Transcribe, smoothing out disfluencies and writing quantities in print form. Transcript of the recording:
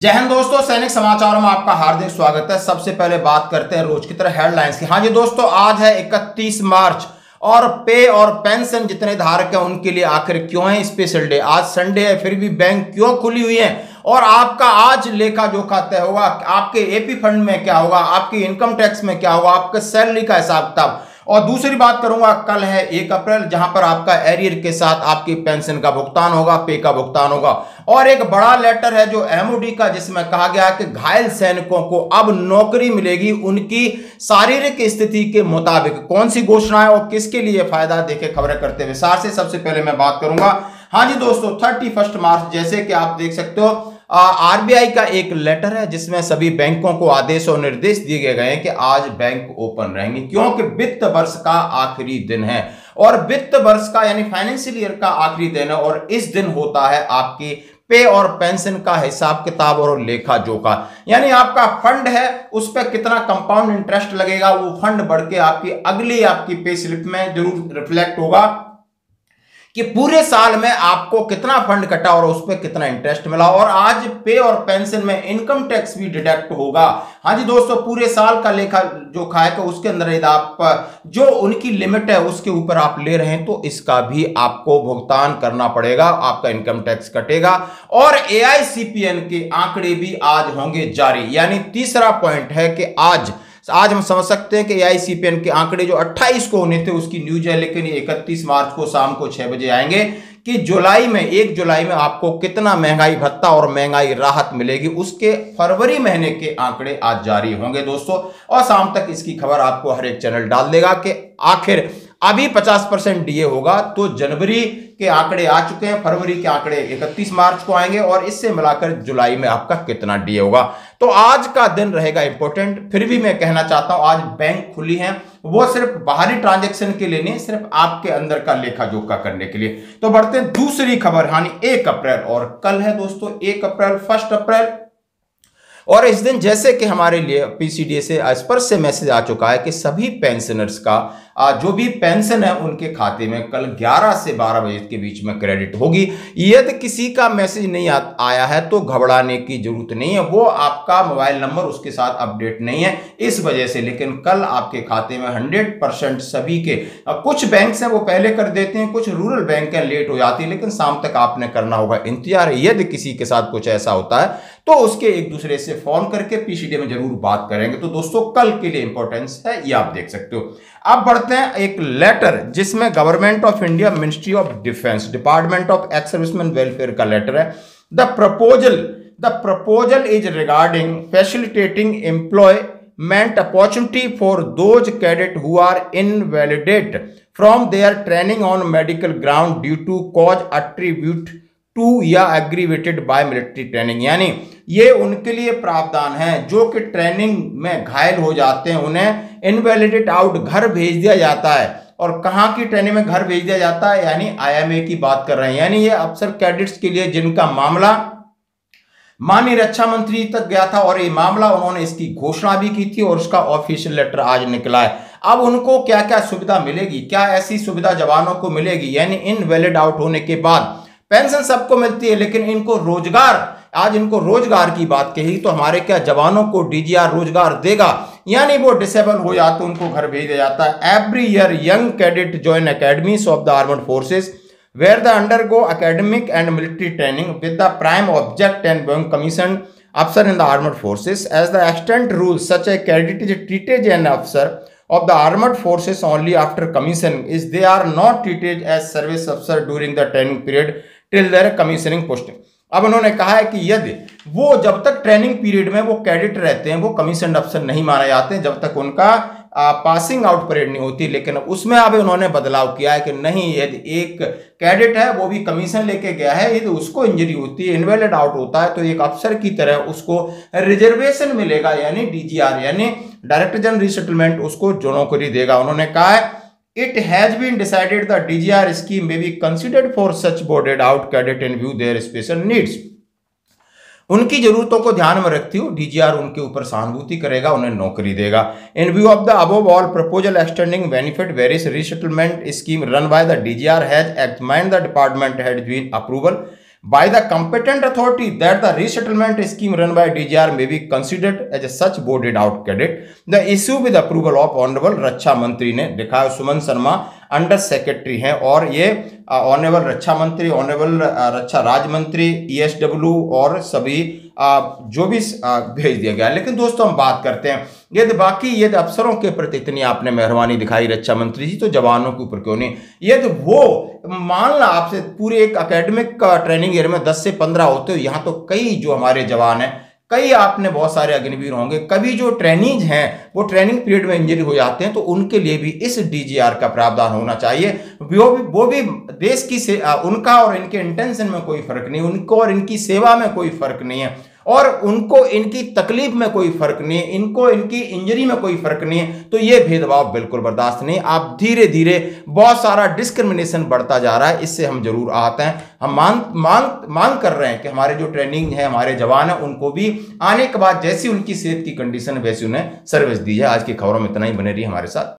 जय हिंद दोस्तों, सैनिक समाचारों में आपका हार्दिक स्वागत है। सबसे पहले बात करते हैं रोज की तरह हेडलाइंस की। हाँ जी दोस्तों, आज है 31 मार्च और पे और पेंशन जितने धारक हैं उनके लिए आखिर क्यों है स्पेशल डे। आज संडे है फिर भी बैंक क्यों खुली हुई है और आपका आज लेखा जोखा तय होगा। आपके एपी फंड में क्या होगा, आपकी इनकम टैक्स में क्या होगा, आपके सैलरी का हिसाब किताब। और दूसरी बात करूंगा, कल है 1 अप्रैल जहां पर आपका एरियर के साथ आपकी पेंशन का भुगतान होगा, पे का भुगतान होगा। और एक बड़ा लेटर है जो एमओडी का, जिसमें कहा गया कि घायल सैनिकों को अब नौकरी मिलेगी उनकी शारीरिक स्थिति के मुताबिक। कौन सी घोषणा है और किसके लिए फायदा, देखे खबरें करते विस्तार से। सबसे पहले मैं बात करूंगा, हाँ जी दोस्तों, 31 मार्च जैसे कि आप देख सकते हो आरबीआई का एक लेटर है जिसमें सभी बैंकों को आदेश और निर्देश दिए गए हैं कि आज बैंक ओपन रहेंगे, क्योंकि वित्त वर्ष का आखिरी दिन है। और वित्त वर्ष का यानी फाइनेंशियल ईयर का आखिरी दिन है और इस दिन होता है आपकी पे और पेंशन का हिसाब किताब और लेखा जोखा। यानी आपका फंड है उस पर कितना कंपाउंड इंटरेस्ट लगेगा, वो फंड बढ़ के आपकी पे स्लिप में जरूर रिफ्लेक्ट होगा कि पूरे साल में आपको कितना फंड कटा और उस पर कितना इंटरेस्ट मिला। और आज पे और पेंशन में इनकम टैक्स भी डिडक्ट होगा। हाँ जी दोस्तों, पूरे साल का लेखा जोखा है कि उसके अंदर यदि आप जो उनकी लिमिट है उसके ऊपर आप ले रहे हैं तो इसका भी आपको भुगतान करना पड़ेगा, आपका इनकम टैक्स कटेगा। और एआईसीपीएन के आंकड़े भी आज होंगे जारी। यानी तीसरा पॉइंट है कि आज हम समझ सकते हैं कि एआईसीपीएन के आंकड़े जो 28 को होने थे उसकी न्यूज है, लेकिन ये 31 मार्च को शाम को 6 बजे आएंगे कि 1 जुलाई में आपको कितना महंगाई भत्ता और महंगाई राहत मिलेगी। उसके फरवरी महीने के आंकड़े आज जारी होंगे दोस्तों, और शाम तक इसकी खबर आपको हर एक चैनल डाल देगा कि आखिर अभी 50% डीए होगा तो जनवरी के आंकड़े आ चुके हैं, फरवरी के आंकड़े 31 मार्च को आएंगे और इससे मिलाकर जुलाई में आपका कितना डीए होगा। तो आज का दिन रहेगा इंपॉर्टेंट। फिर भी मैं कहना चाहता हूं, आज बैंक खुली है वो सिर्फ बाहरी ट्रांजैक्शन के लिए नहीं, सिर्फ आपके अंदर का लेखा जोखा करने के लिए। तो बढ़ते हैं दूसरी खबर, यानी 1 अप्रैल और कल है दोस्तों 1 अप्रैल, 1 अप्रैल। और इस दिन जैसे कि हमारे लिए पीसीडीए से स्पष्ट से मैसेज आ चुका है कि सभी पेंशनर्स का जो भी पेंशन है उनके खाते में कल 11 से 12 बजे के बीच में क्रेडिट होगी। यदि किसी का मैसेज नहीं आया है तो घबराने की जरूरत नहीं है, वो आपका मोबाइल नंबर उसके साथ अपडेट नहीं है इस वजह से। लेकिन कल आपके खाते में 100% सभी के, कुछ बैंक हैं वो पहले कर देते हैं, कुछ रूरल बैंक है लेट हो जाती है, लेकिन शाम तक आपने करना होगा इंतजार। यदि किसी के साथ कुछ ऐसा होता है तो उसके एक दूसरे से फोन करके पीसीडीए में जरूर बात करेंगे। तो दोस्तों कल के लिए इंपॉर्टेंस है, ये आप देख सकते हो। अब बढ़ते हैं एक लेटर जिसमें government of India, ministry of defence, department of ex serviceman welfare का लेटर है। The proposal is regarding facilitating employment opportunity for those cadet who are invalidated from their training on medical ground due to cause attribute to या aggravated by military training. यानी ये उनके लिए प्रावधान है जो कि ट्रेनिंग में घायल हो जाते हैं, उन्हें इनवैलिडेट आउट, घर भेज दिया जाता है। और कहाँ की ट्रेनिंग में घर भेज दिया जाता है, यानी आईएमए की बात कर रहे हैं। यानी ये अफसर कैडेट्स के लिए जिनका मामला माननीय रक्षा मंत्री तक गया था और ये मामला उन्होंने इसकी घोषणा भी की थी और उसका ऑफिशियल लेटर आज निकला है। अब उनको क्या क्या सुविधा मिलेगी, क्या ऐसी सुविधा जवानों को मिलेगी, यानी इनवैलिड आउट होने के बाद पेंशन सबको मिलती है लेकिन इनको रोजगार, आज इनको रोजगार की बात कही तो हमारे क्या जवानों को डीजीआर रोजगार देगा, यानी वो डिसेबल हो जाते तो उनको घर भेज दिया जाता है। Every year young cadet join academies of the armed forces where the undergo academic and military training with the prime object and being commission अफसर in the armed forces as the extent rule such a cadet is treated an अफसर of the armored forces only after commission is they are not treated as service officer during the training period till their commissioning posting। अब उन्होंने कहा है कि यदि वो जब तक ट्रेनिंग पीरियड में वो कैडेट रहते हैं वो कमीशन अफसर नहीं माने जाते हैं जब तक उनका पासिंग आउट परेड नहीं होती। लेकिन उसमें अब उन्होंने बदलाव किया है कि नहीं, यदि एक कैडेट है वो भी कमीशन लेके गया है, यदि उसको इंजरी होती है, इनवैलिड आउट होता है, तो एक अफसर की तरह उसको रिजर्वेशन मिलेगा, यानी डीजीआर, यानी डायरेक्टर जनरल रीसेटलमेंट, उसको जो नौकरी देगा। उन्होंने कहा है it has been decided the DGR scheme may be considered for such boarded out cadet in view their special needs. उनकी जरूरतों को ध्यान में रखती हो डीजीआर उनके ऊपर सहानुभूति करेगा, उन्हें नौकरी देगा। In view of the above all proposal extending benefit various resettlement scheme run by the DGR has examined the department had been approval by the competent authority that the resettlement scheme run by DGR may be considered as a such boarded out cadet. The issue with approval of honourable रक्षा मंत्री ने देखा है। Suman Sharma under secretary हैं और ये honourable रक्षा मंत्री, ऑनरेबल रक्षा राज्य मंत्री, ESW और सभी जो भी भेज दिया गया। लेकिन दोस्तों हम बात करते हैं यदि बाकी यदि अफसरों के प्रति इतनी आपने मेहरबानी दिखाई रक्षा मंत्री जी, तो जवानों के ऊपर क्यों नहीं? यदि वो मान ला आपसे पूरे एक एकेडमिक ट्रेनिंग ईयर में 10 से 15 होते हो, यहाँ तो कई जो हमारे जवान हैं, कई आपने बहुत सारे अग्निवीर होंगे, कभी जो ट्रेनिंग हैं वो ट्रेनिंग पीरियड में इंजरी हो जाते हैं, तो उनके लिए भी इस DGR का प्रावधान होना चाहिए। वो भी देश की उनका और इनके इंटेंशन में कोई फर्क नहीं, उनको और इनकी सेवा में कोई फर्क नहीं है, और उनको इनकी तकलीफ में कोई फर्क नहीं है, इनको इनकी इंजरी में कोई फर्क नहीं है। तो ये भेदभाव बिल्कुल बर्दाश्त नहीं। आप धीरे धीरे बहुत सारा डिस्क्रिमिनेशन बढ़ता जा रहा है, इससे हम जरूर आहत हैं। हम मांग कर रहे हैं कि हमारे जो ट्रेनिंग है, हमारे जवान है, उनको भी आने के बाद जैसी उनकी सेहत की कंडीशन है वैसी उन्हें सर्विस दी जाए। आज की खबरों में इतना ही, बने रहिए हमारे साथ।